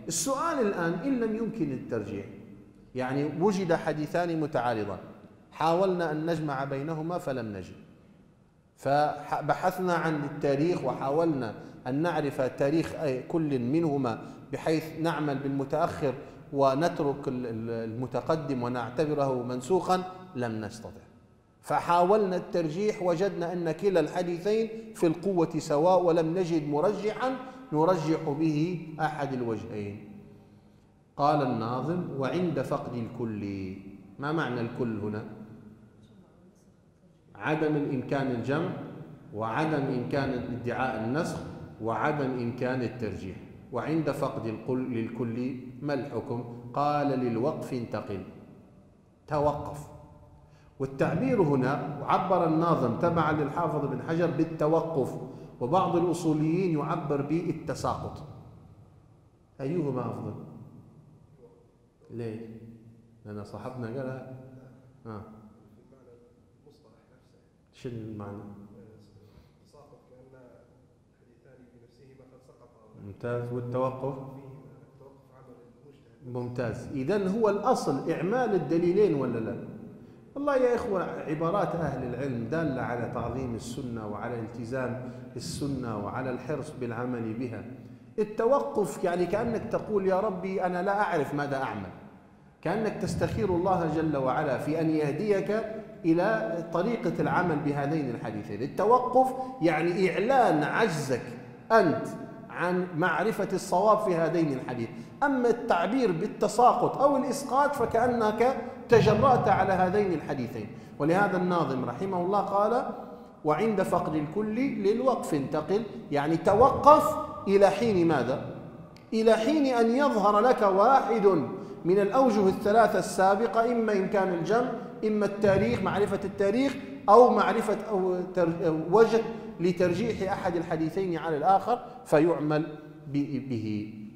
السؤال الآن إن لم يمكن الترجيح، يعني وجد حديثان متعارضان حاولنا أن نجمع بينهما فلم نجد، فبحثنا عن التاريخ وحاولنا أن نعرف تاريخ كل منهما بحيث نعمل بالمتأخر ونترك المتقدم ونعتبره منسوخا، لم نستطع. فحاولنا الترجيح وجدنا أن كلا الحديثين في القوة سواء، ولم نجد مرجحا نرجح به أحد الوجهين. قال الناظم: وعند فقد الكل. ما معنى الكل هنا؟ عدم الإمكان الجمع، وعدم إمكان ادعاء النسخ، وعدم إمكان الترجيح. وعند فقد للكل ما الحكم؟ قال: للوقف انتقل، توقف. والتعبير هنا عبر الناظم تبعا للحافظ بن حجر بالتوقف، وبعض الأصوليين يعبر بالتساقط. أيهما أفضل؟ ليه؟ لأن صاحبنا قالها شنو المعنى؟ تساقط لأن حديثان بنفسهما قد سقطا. ممتاز. والتوقف؟ ممتاز. إذن هو الأصل إعمال الدليلين ولا لا؟ والله يا إخوة عبارات أهل العلم دالة على تعظيم السنة وعلى التزام السنة وعلى الحرص بالعمل بها. التوقف يعني كأنك تقول: يا ربي أنا لا أعرف ماذا أعمل، كأنك تستخير الله جل وعلا في أن يهديك إلى طريقة العمل بهذين الحديثين. التوقف يعني إعلان عجزك أنت عن معرفة الصواب في هذين الحديث. أما التعبير بالتساقط أو الإسقاط فكأنك تجرأت على هذين الحديثين. ولهذا الناظم رحمه الله قال: وعند فقد الكل للوقف انتقل، يعني توقف إلى حين ماذا؟ إلى حين أن يظهر لك واحد من الأوجه الثلاثة السابقة، إما إمكان الجمع، إما التاريخ، معرفة التاريخ، أو معرفة وجه لترجيح أحد الحديثين على الآخر فيعمل به.